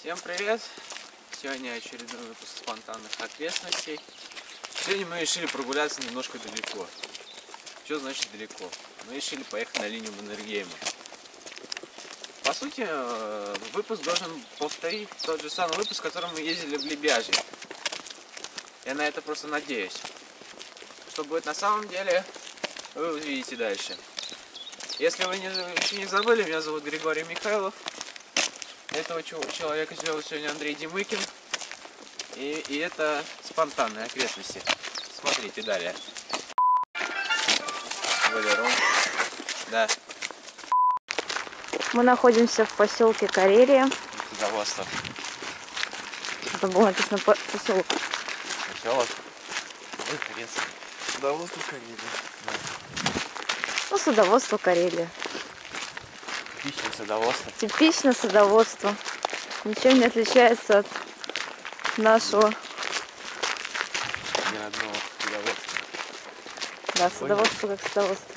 Всем привет! Сегодня очередной выпуск спонтанных окрестностей. Сегодня мы решили прогуляться немножко далеко. Что значит далеко? Мы решили поехать на линию Маннергейма. По сути, выпуск должен повторить тот же самый выпуск, в котором мы ездили в Лебяжье. Я на это просто надеюсь. Что будет на самом деле, вы увидите дальше. Если вы еще не забыли, меня зовут Григорий Михайлов. Этого человека сделал сегодня Андрей Демыкин. И это спонтанные окрестности. Смотрите далее. Валерон. Да. Мы находимся в поселке Карелия. Садоводство. Это было написано поселок. Поселок? Ой, интересно. Садоводство Карелия. Да. Ну, садоводство Карелия. Типичное садоводство. Типичное садоводство. Ничем не отличается от нашего. Ни одного садоводства. Да, садоводство как садоводство.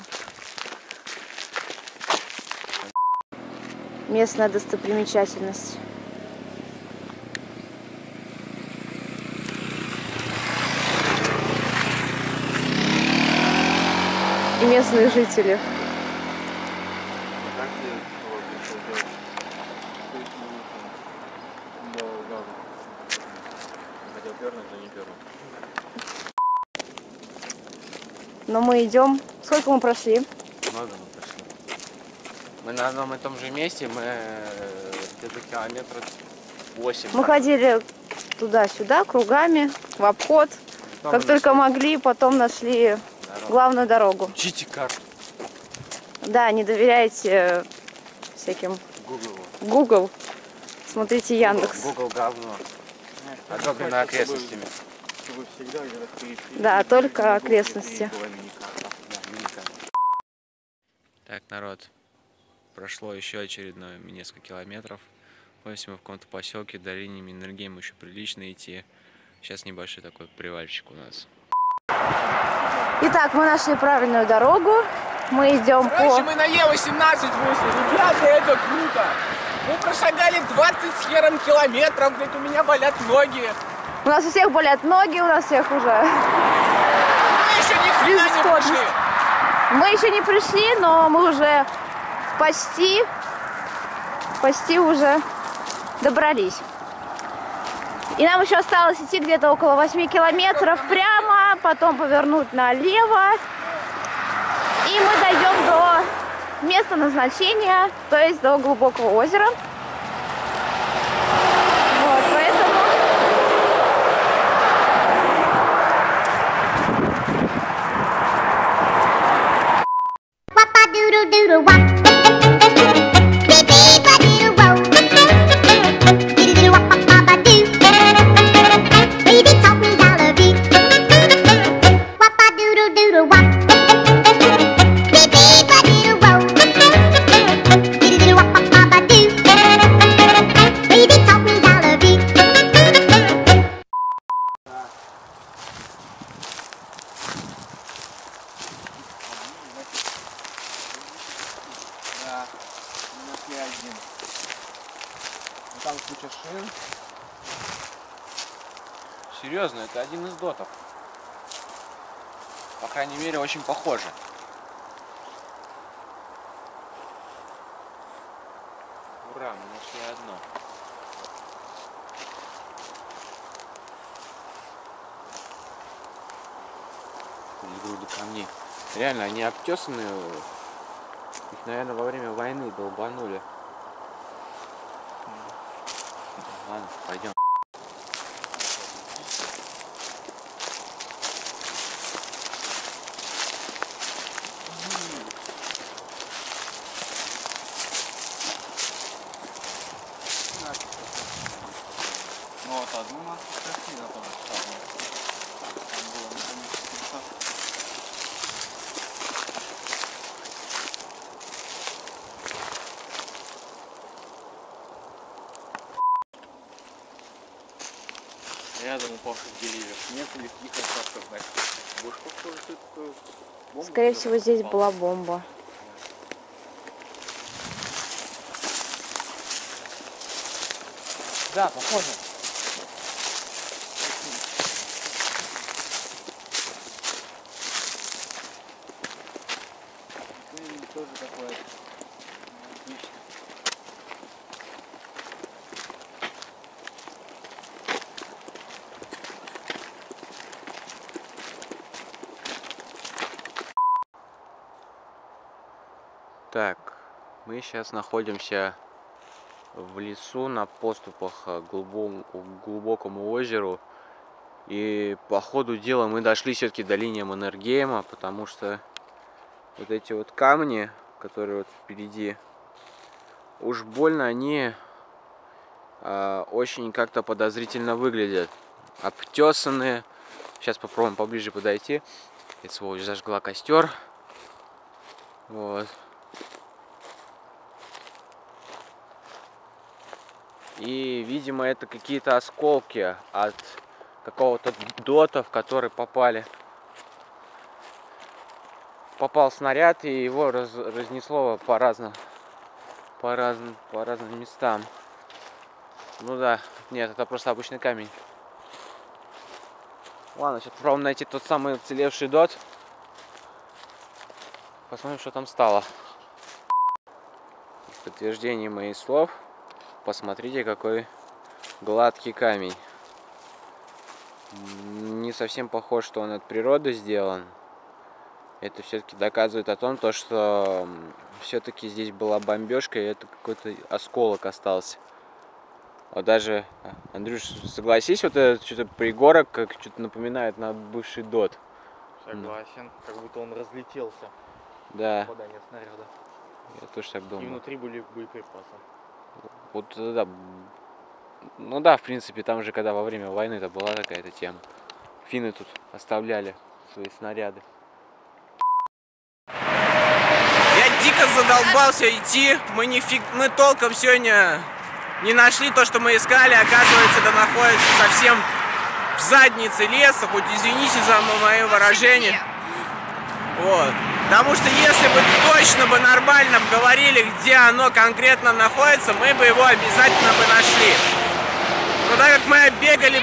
Местная достопримечательность. И местные жители. Но мы идем. Сколько мы прошли? Много мы прошли. Мы на одном и том же месте, мы где-то километров 8. Мы ходили туда-сюда, кругами, в обход. Как только могли, потом нашли главную дорогу. Учите карту. Да, не доверяйте всяким Google. Смотрите Яндекс. Google говно. Одобрено окрестностями. Да, только окрестности. Так, народ, прошло еще очередное несколько километров. Находимся мы в каком-то поселке, до линии Маннергейма еще прилично идти. Сейчас небольшой такой привальчик у нас. Итак, мы нашли правильную дорогу. Мы идем Короче, мы на Е18 вышли. Ребята, это круто. Мы прошагали 20 с хером километров. Блядь, у меня болят ноги. У нас у всех болят ноги, у нас всех уже. Мы еще ни хрена не пришли. Мы еще не пришли, но мы уже почти уже добрались. И нам еще осталось идти где-то около 8 километров прямо, потом повернуть налево. И мы дойдем до места назначения, то есть до глубокого озера. Вот, поэтому... Там куча шин. Серьезно, это один из дотов. По крайней мере, очень похоже. Ура, мы нашли одно. Груды камней. Реально, они обтесанные. Их, наверное, во время войны долбанули. Ладно, пойдем. Ну вот одну нас прошли, на том самом. Там было, например, рядом упавших деревьев нет, или каких остатков, значит. Больше похоже, что это бомба. Скорее всего, здесь была бомба. Да, похоже. Тоже такое. Отлично. Так, мы сейчас находимся в лесу на подступах к глубокому озеру. И по ходу дела мы дошли все-таки до линии Маннергейма, потому что вот эти вот камни, которые вот впереди, уж больно они очень как-то подозрительно выглядят. Обтесанные. Сейчас попробуем поближе подойти. Эта сволочь зажгла костер. Вот. И, видимо, это какие-то осколки от какого-то дота, в который попал снаряд, и его разнесло по разным местам. Ну да, нет, это просто обычный камень. Ладно, сейчас попробуем найти тот самый уцелевший дот. Посмотрим, что там стало. В подтверждение моих слов, посмотрите, какой гладкий камень. Не совсем похож, что он от природы сделан. Это все-таки доказывает о том, что все-таки здесь была бомбежка, и это какой-то осколок остался. Вот даже, Андрюш, согласись, вот это что-то пригорок, как что-то напоминает на бывший дот. Согласен, как будто он разлетелся. Да. Попадание снаряда. Я тоже так думаю. И внутри были боеприпасы. Вот да. Ну да, в принципе, там же, когда во время войны это была такая-то тема. Финны тут оставляли свои снаряды. Я дико задолбался идти. Мы толком сегодня не нашли то, что мы искали. Оказывается, это находится совсем в заднице леса. Хоть извините за мое выражение. Вот. Потому что если бы точно бы нормально говорили, где оно конкретно находится, мы бы его обязательно бы нашли. Но так как мы бегали...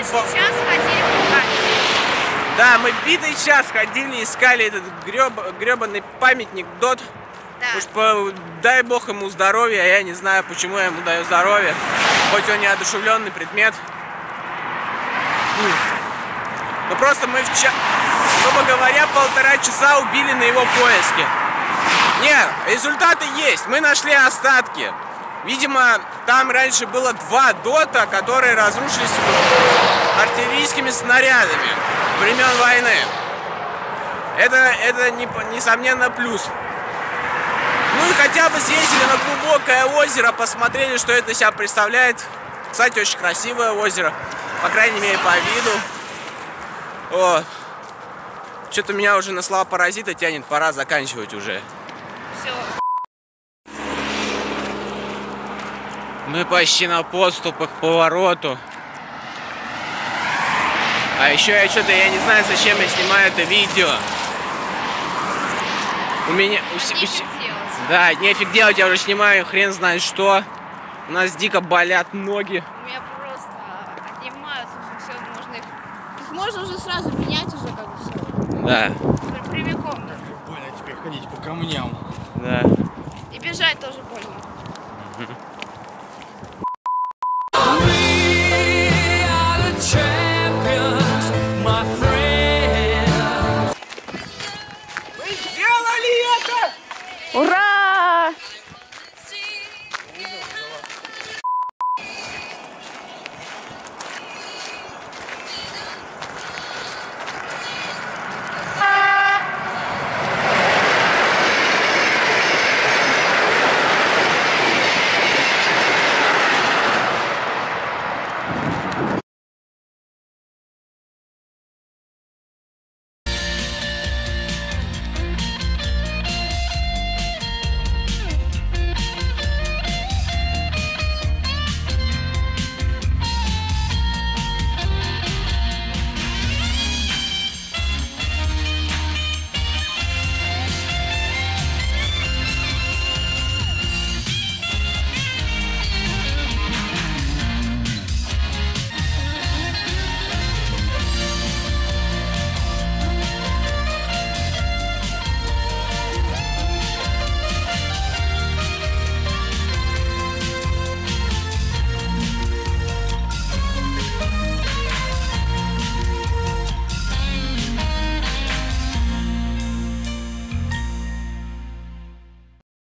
Да, мы битый час ходили, искали этот гребаный памятник дот. Уж дай бог ему здоровья, я не знаю, почему я ему даю здоровье. Хоть он неодушевленный предмет. Но просто мы грубо говоря, 1,5 часа убили на его поиске. Нет, результаты есть. Мы нашли остатки. Видимо, там раньше было 2 дота, которые разрушились артиллерийскими снарядами времен войны. Это несомненно плюс. Ну и хотя бы съездили на глубокое озеро, посмотрели, что это себя представляет. Кстати, очень красивое озеро, по крайней мере, по виду. Вот. Что-то меня уже на слова паразита тянет, пора заканчивать уже. Все. Мы почти на подступах к повороту. А еще я не знаю, зачем я снимаю это видео. У меня... Да, нефиг делать, я уже снимаю хрен знает что. У нас дико болят ноги. У меня просто отнимаются, все, можно их можно уже сразу менять уже как бы все. Да. Прямиком, да. Больно теперь ходить по камням. Да. И бежать тоже больно.